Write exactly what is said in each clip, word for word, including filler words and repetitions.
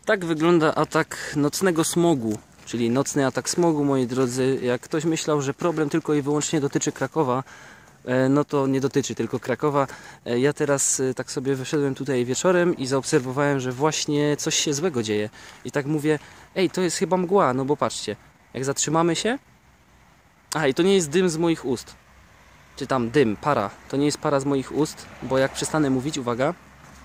Tak wygląda atak nocnego smogu, czyli nocny atak smogu, moi drodzy. Jak ktoś myślał, że problem tylko i wyłącznie dotyczy Krakowa, no to nie dotyczy tylko Krakowa. Ja teraz tak sobie wyszedłem tutaj wieczorem i zaobserwowałem, że właśnie coś się złego dzieje. I tak mówię, ej, to jest chyba mgła, no bo patrzcie, jak zatrzymamy się... A, i to nie jest dym z moich ust. Czy tam dym, para. To nie jest para z moich ust, bo jak przestanę mówić, uwaga...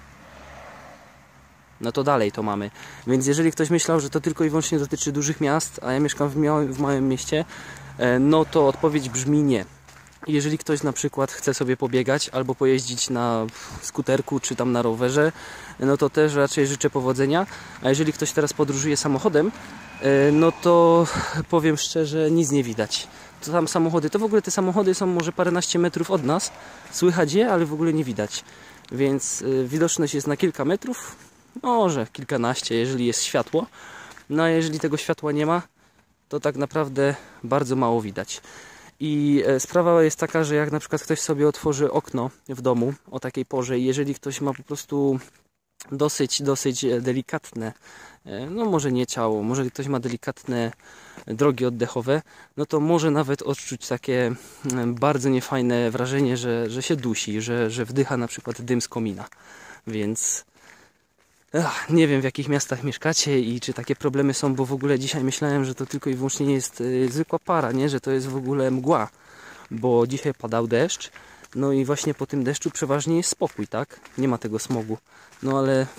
No to dalej to mamy. Więc jeżeli ktoś myślał, że to tylko i wyłącznie dotyczy dużych miast, a ja mieszkam w, małym, w małym mieście, no to odpowiedź brzmi nie. Jeżeli ktoś na przykład chce sobie pobiegać albo pojeździć na skuterku czy tam na rowerze, no to też raczej życzę powodzenia. A jeżeli ktoś teraz podróżuje samochodem, no to powiem szczerze, nic nie widać. To tam samochody, to w ogóle te samochody są może paręnaście metrów od nas. Słychać je, ale w ogóle nie widać. Więc widoczność jest na kilka metrów. Może kilkanaście, jeżeli jest światło. No a jeżeli tego światła nie ma, to tak naprawdę bardzo mało widać. I sprawa jest taka, że jak na przykład ktoś sobie otworzy okno w domu o takiej porze i jeżeli ktoś ma po prostu dosyć, dosyć delikatne, no może nie ciało, może ktoś ma delikatne drogi oddechowe, no to może nawet odczuć takie bardzo niefajne wrażenie, że, że się dusi, że, że wdycha na przykład dym z komina. Więc... Ach, nie wiem, w jakich miastach mieszkacie i czy takie problemy są, bo w ogóle dzisiaj myślałem, że to tylko i wyłącznie nie jest y, zwykła para, nie? Że to jest w ogóle mgła, bo dzisiaj padał deszcz, no i właśnie po tym deszczu przeważnie jest spokój, tak? Nie ma tego smogu, no ale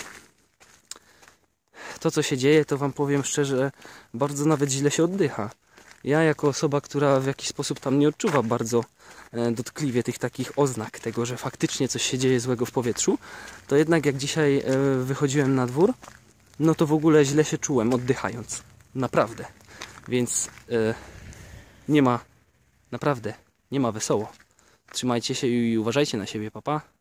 to, co się dzieje, to wam powiem szczerze, bardzo nawet źle się oddycha. Ja jako osoba, która w jakiś sposób tam nie odczuwa bardzo dotkliwie tych takich oznak tego, że faktycznie coś się dzieje złego w powietrzu, to jednak jak dzisiaj wychodziłem na dwór, no to w ogóle źle się czułem oddychając. Naprawdę. Więc e, nie ma, naprawdę, nie ma wesoło. Trzymajcie się i uważajcie na siebie, papa.